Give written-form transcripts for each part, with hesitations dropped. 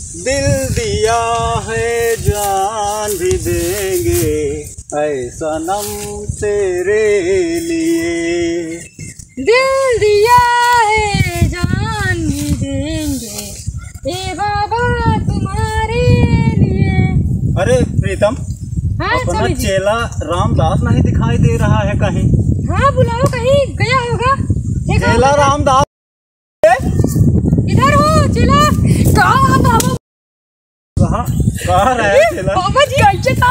दिल दिया है जान भी देंगे ऐ सनम तेरे लिए। दिल दिया है जान भी देंगे ए बाबा तुम्हारे लिए। अरे प्रीतम, हाँ अपना चेला रामदास नहीं दिखाई दे रहा है कहीं? हाँ बुलाओ, कहीं गया होगा। चेला रामदास इधर हो चेला। कहाँ बाबा? कहाँ रहे चेला? बाबा जी ऐसे था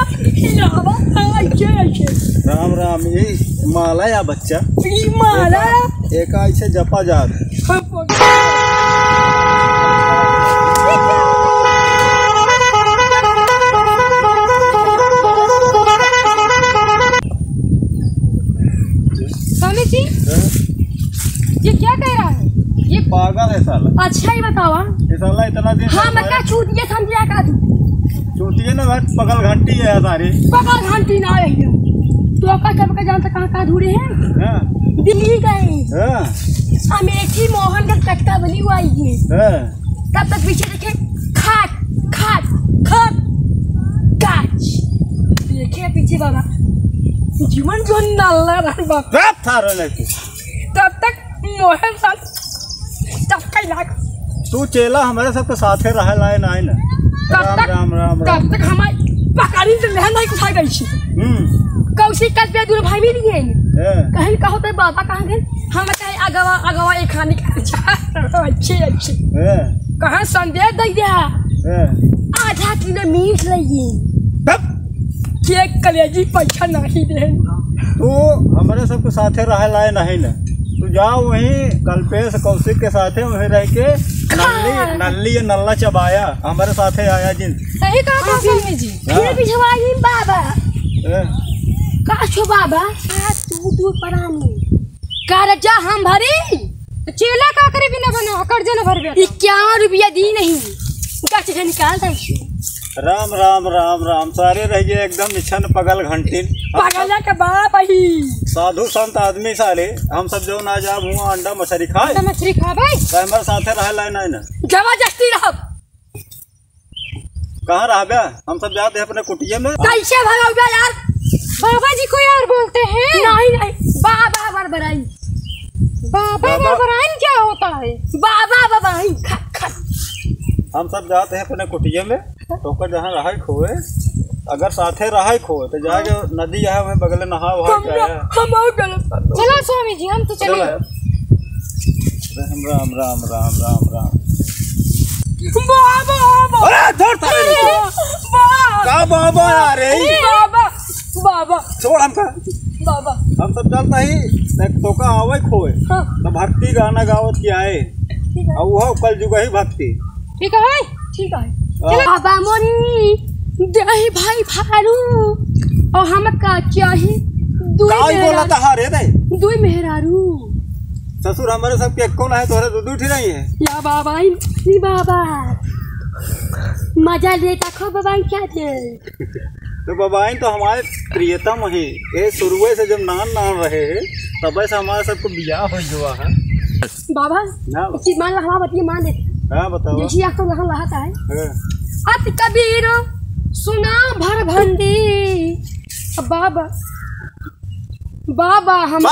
ऐसे। राम राम, ये माला या बच्चा? माला एक ऐसे जपा जा स्वामी जी, ये क्या कह रहा है? ये पागल है साला। अच्छा ही बताओ। ये साला इतना दिन हाँ मतलब छूटिए समझिया का छूटिए ना, पगल घंटी है सारी। पगल घंटी ना है तो आपका कब का जानता कहाँ धूरे हैं? दिल्ली गए, अमेठी मोहन का कटका बनी हुआ है। तब तक पीछे देखे खाट खाट खाट काच देखे पीछे बाबा जीवन जो नल्ला रहा तब तक मोहन साथ तू चेला हमारे सबके साथे रह लाए ना ना। राम राम राम राम। तब तक हमारे पकाड़ी से लहन नहीं उठा गई थी। कौशी कल पे दूर भाई भी नहीं गए कहीं कहो तो बाबा कहाँ गए? हम कहे अगवा अगवा एक खाने का अच्छे अच्छे कहाँ संदेह दे दिया। आधा किलो मीट लइए केक कलेजी पैसा नहीं दे। तू हमारे सबके साथे रह लाए नहीं ना। तू जाओ वहीं कल्पेश कौशिक के साथे वहीं रह के नल्ली नल्ला चबाया हमारे साथे आया जिन। सही कहा स्वामी जी। फिर पिछवाई बाबा का छो बाबा तू परानी कर्जा हम भरी चेला का करे बिना बना कर्जा न भर 51 रुपया दी नहीं गाछ से निकाल दे। राम राम राम राम, सारे रह गए एकदम निछन पगल घंटीन पगल के बाप ही साधु संत आदमी सारे। हम सब जो ना जा मुँह अंडा मछली खाए मछली खाबे हमारे साथे रह लाए ना। जबरदस्ती रहो कहाँ रह बे? हम सब जाते हैं अपने कुटिया में। कैसे भगाओगे यार? बाबा जी को यार बोलते हैं। नहीं नहीं बाबा बरबराई। बाबा बरबराई क्या होता है? बाबा बरबराई हम सब जाते हैं अपने कुटिया में तो जहाँ रहा खोए अगर साथे रहा खोए तो जाके नदी है वहीं बगल नहा चलो स्वामी जी हम तो चले। राम राम राम राम राम राम। बाबा बाबा छोड़ हमका बाबा। हम सब चलता ही तो का आवे खोए तो भक्ति गाना गावत की आए और वो कल जुगा ही भक्ति। ठीक है ठीक है। बाबा मोरी दही भाई फारू और हम का चाहिए दुई मेहरारू। ससुर हमारे सब के कौन है? तोरे दूध उठी रही है या बाबा ही बाबा मजा लेता खो बाबा क्या थे? तो बाबाइन तो हमारे प्रियतम है। ये शुरू से जब नान रहे हैं तब से हमारे सबको बियाह हो जुआ है। बाबा मान रहा बतिए मान दे। हाँ बताओ। जैसी आप तो रहता है अत कबीर सुना भर भंडी। बाबा बाबा हम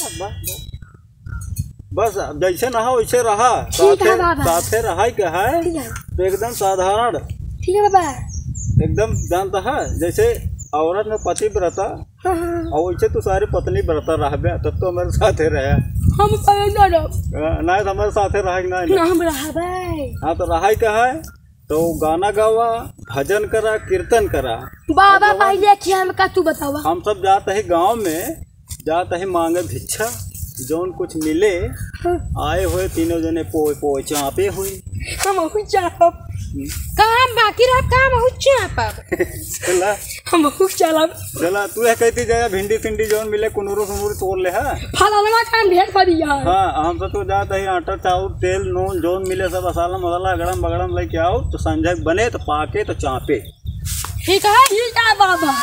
बस जैसे नहा वैसे रहा साथे रहा क्या है तो एकदम साधारण। ठीक है बाबा एकदम जानता है जैसे औरत में पति व्रता और वैसे तो सारी पत्नी व्रता रह तब तो हमारे साथे रहे। हम नहीं तो हमारे साथे रह। हाँ तो रहा क्या है तो गाना गावा भजन करा कीर्तन करा। बाबा पहले क्या तू बतावा। हम सब जाते ही गांव में जाते ही मांगे भिक्षा जौन कुछ मिले आए हुए तीनों जने पोए पोए चापे हुई। हम काम बाकी रहा काम चला हम चला तू है कहती जाए भिंडी फिंडी जौन मिले कुनूरू सुनूरू तोड़ ले है फलाना काम ढेर पड़िया। हाँ हम तो जाते ही आटा चाउर तेल नून जौन मिले सब मसाला मसाला गड़म बगड़म लेके आओ तो संजय बने तो पाके तो चापे। ठीक है बाबा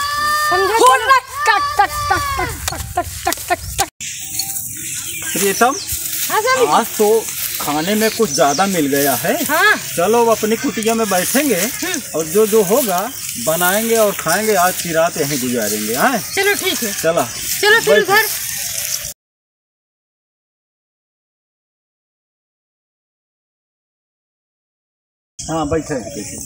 प्रियतम आज तो खाने में कुछ ज्यादा मिल गया है। हाँ। चलो अब अपनी कुटिया में बैठेंगे और जो जो होगा बनाएंगे और खाएंगे। आज की रात यहीं गुजारेंगे। हाँ चलो ठीक है, चला चलो फिर उधर। हाँ बैठे।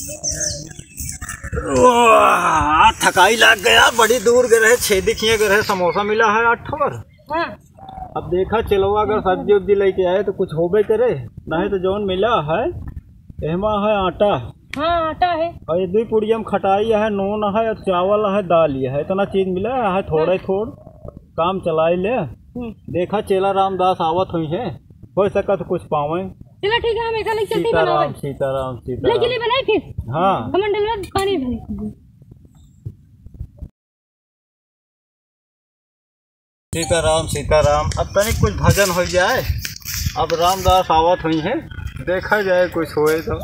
थकाई लग गया, बड़ी दूर गए रहे, छेदी किए गए रहे, समोसा मिला है 8 ठोर। हाँ। अब देखा चलो अगर सब्जी उब्जी लेके आए तो कुछ होबे करे, नहीं तो जौन मिला है एमा है आटा। हाँ आटा है और ये 2 पुड़िया में खटाई है, नून है और चावल है, दाल है, इतना चीज मिला है। थोड़े थोड़ काम चलाई ले। देखा चेला रामदास आवत हुई है, हो सका तो कुछ पावे। चलो ठीक है, हम ऐसा लेके चलते हैं। सीताराम सीताराम सीताराम। लेके बनाए फिर। हाँ कमंडल में पानी भरी। सीताराम सीताराम। अब तनिक कुछ भजन हो जाए। अब रामदास आवत हुई है, देखा जाए कुछ होए तो।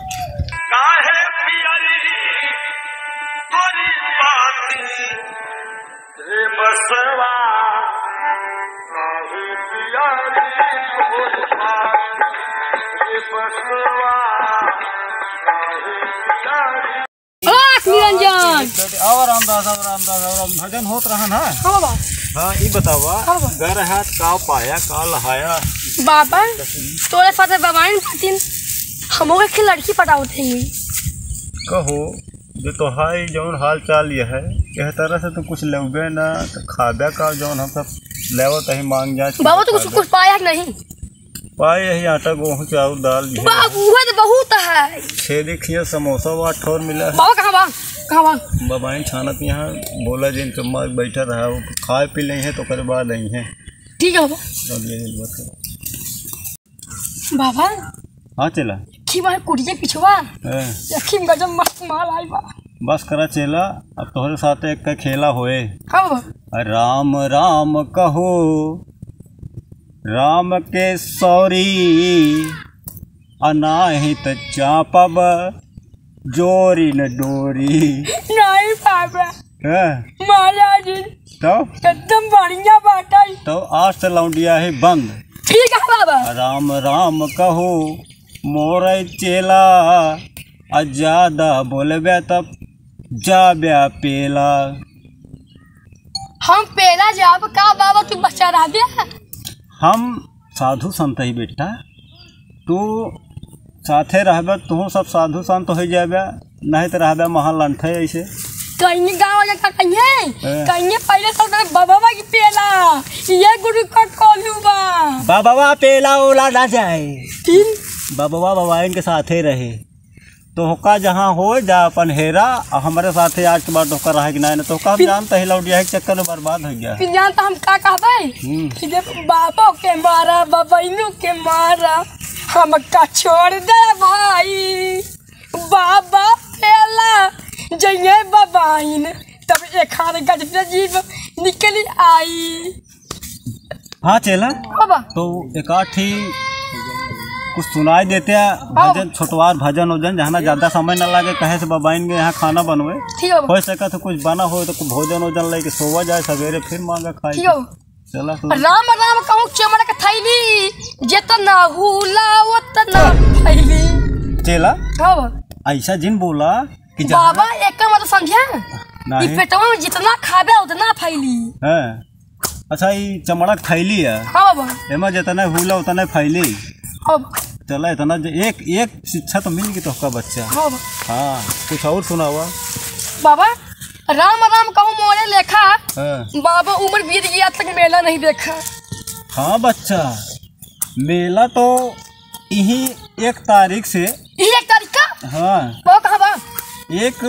निरंजन और रामदास भजन होत रहा ना। हाँ बाबा। हाँ ये बतावा घर है का पाया का लहाया बाबा तोरे साथ बाबाइन पातिन हमों के लड़की पटावते हैं। कहो जो तो हाई जौन हाल चाल ये है यह तरह से तो कुछ लेबे ना तो खाबे का जौन हम सब लेवत ही मांग जाए। बाबा तो कुछ पाया नहीं पाए यही आटा गेहूँ चावल दाल बाबू तो बहुत है। छेदी खिया समोसा 8 ठोर मिला। बाबा कहाँ बाबाइन छानत यहाँ बोला जिन चम्मा बैठा रहा वो खाए पी नहीं है तो करे बाद नहीं है। ठीक है बाबा। हाँ चला की बार कुड़िए पिछवा यखी गजब मस्त माल आई बा। बस करा चला अब तोहरे साथ एक का खेला होए। हाँ बाबा। राम राम कहो राम के सौरी अनाहित चापब जोरी न डोरी। नहीं बाबा महाराज तो एकदम बढ़िया बात है। तो आज से लौंडिया है बंद। ठीक है बाबा। राम राम कहो मोर चेला ज्यादा बोलबे तब जाब्या पेला। हम पेला जाब का बाबा तू बच्चा रह दिया। हम साधु संत ही बेटा, तू साथे रहबे तू सब साधु संत हो जाबे, नहीं तो रहबे महालंठे ऐसे। कहीं गाँव जाकर कहीं पहले सब बाबा की पेला ये गुरु का कोलू बा। बाबा पेला ओला ना जाए तीन बाबा बाबाइन के साथे रहे तो होका जहाँ हो जा अपन हेरा और हमारे साथे आज के बाद होकर रहे कि नहीं तो हम जानते ही लौटिया के चक्कर में बर्बाद हो गया। फिर जानता हम का कहबे बाबा के मारा बाबाइनों के मारा हम का छोड़ दे भाई। बाबा पेला जइए बाबाइन तब एक हाथ गज से जीव निकली आई। हाँ चला बाबा तो एक आठी कुछ सुनाई देते हैं भजन छोटवार भजन वजन जहाँ ज्यादा समय न लगे कहे से बाबाइन के यहाँ खाना बनवे हो सका तो कुछ बना हो तो कुछ भोजन वोजन लेके सोवा जाए सवेरे फिर मांगा खाई। चला राम राम कहूँ चमड़ा के थैली जितना हुलावतना फैली। चला ऐसा जिन बोला कि बाबा एक का मतलब समझे ई पेटवा में जितना खाबे उतना फैली। अच्छा ये चमड़ा के थैली है। हाँ बाबा एमा जितना हुला उतना फैली। चला इतना एक शिक्षा तो मिल गई तो का बच्चा। हाँ कुछ और सुना हुआ बाबा। राम राम कहूँ मोरे लेखा बाबा उम्र बीत गया तक मेला नहीं देखा। हाँ बच्चा मेला तो यही 1 तारीख से 1 तारीख का। हाँ वो कहाँ बा 1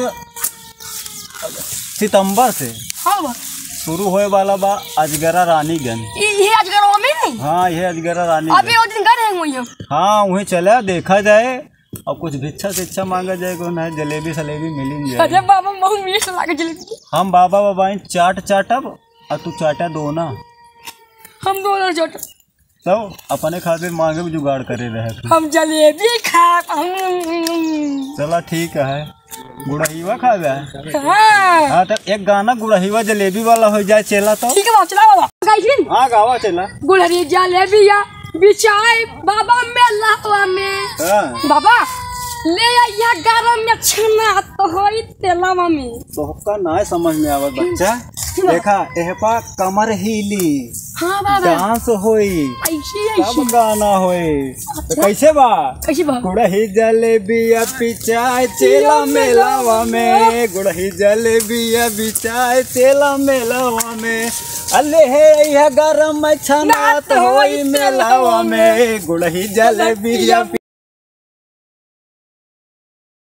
सितंबर से। हाँ शुरू होए वाला बा अजगरा रानीगंज। ये अजगरा में। हाँ ये अजगरा रानी अभी वो दिन गए हैं। हाँ वहीं चला देखा जाए और कुछ भिक्षा शिक्षा मांगा जाए को नहीं जलेबी सलेबी मिली जाए। अरे बाबा बहुत मीठ लगे जलेबी। हम बाबा बाबाइन चाटब और तू चाटा दो ना। हम दोनों चाट तो अपने खातिर मांगे भी जुगाड़ करे रहे। हम जलेबी खा। चला ठीक है गुड़हिवा खा गया। हाँ तो एक गाना गुड़हिवा जलेबी वाला हो जाए चला तो ठीक है चला बाबा। हाँ गावा चला गुड़हरी जलेबिया बिचाए बाबा मेला में बाबा ले आइया गरम में छना तो होई तेलावा में। तो का ना समझ में आवत बच्चा। देखा एहपा कमर हिली, हाँ बाबा डांस होई, ऐसे गाना होई। तो कैसे बा गुड़ही जलेबिया पिचाए चेला मेलावा में, गुड़ही जलेबिया बिचाए चेला मेलावा में, अले है यह गरम छना तो होई मेलावा में, गुड़ही जलेबिया